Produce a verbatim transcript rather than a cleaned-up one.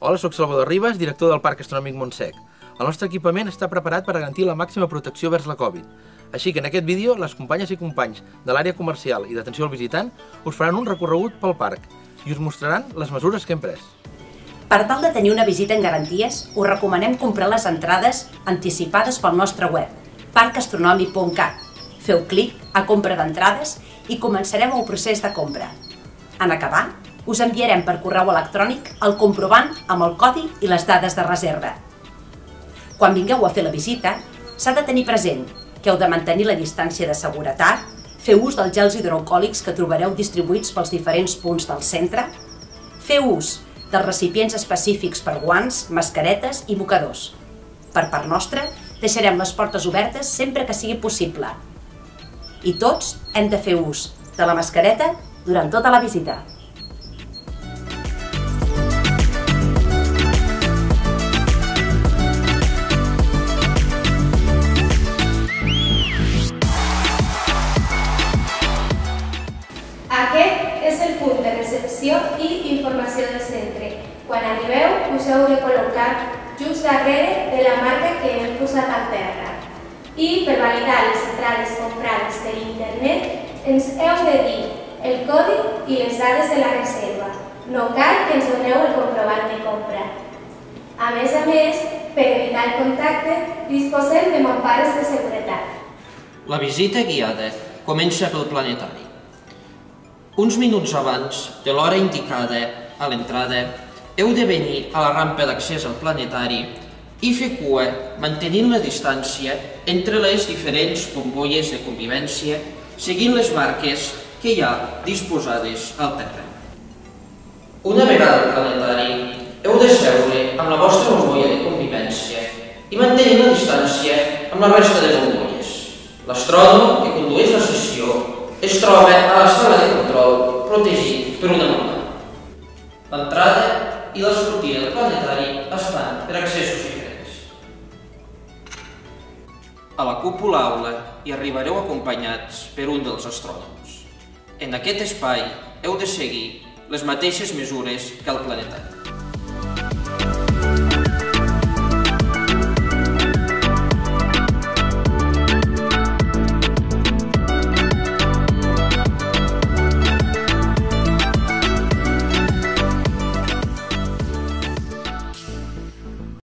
Hola, soc Salvador Ribas, director del Parc Astronòmic Montsec. El nostre equipament està preparat per a garantir la màxima protecció vers la Covid. Així que en aquest vídeo, les companyes i companys de l'àrea comercial i d'atenció al visitant us faran un recorregut pel parc i us mostraran les mesures que hem pres. Per tal de tenir una visita en garanties, us recomanem comprar les entrades anticipades pel nostre web, parc astronòmic punt cat. Feu clic a compra d'entrades i començarem el procés de compra. En acabar, us enviarem per correu electrònic el comprovant amb el codi i les dades de reserva. Quan vingueu a fer la visita, s'ha de tenir present que heu de mantenir la distància de seguretat, fer ús dels gels hidroalcohòlics que trobareu distribuïts pels diferents punts del centre, fer ús dels recipients específics per guants, mascaretes i mocadors. Per part nostra, deixarem les portes obertes sempre que sigui possible. I tots hem de fer ús de la mascareta durant tota la visita. Aquest és el punt de recepció i informació del centre. Quan arribeu, us heu de col·locar just darrere de la marca que hem posat al terra. I per validar les entrades comprades per internet, ens heu de dir el codi i les dades de la reserva. No cal que ens doneu el comprovant de compra. A més a més, per evitar el contacte, disposem de mampares de seguretat. La visita guiada comença pel planetari. Uns minuts abans de l'hora indicada a l'entrada, heu de venir a la rampa d'accés al planetari i fer cua mantenint la distància entre les diferents bombolles de convivència, seguint les marques que hi ha disposades al terra. Una vegada al planetari, heu de seure amb la vostra bombolla de convivència i mantenir la distància amb la resta de bombolles. L'astrònom que condueix la sessió es troba a la sala de control protegit per una mona. L'entrada i la sortida del planetari es fan per accessos diferents. A la cúpula aula hi arribareu acompanyats per un dels astrònoms. En aquest espai heu de seguir les mateixes mesures que al planetari.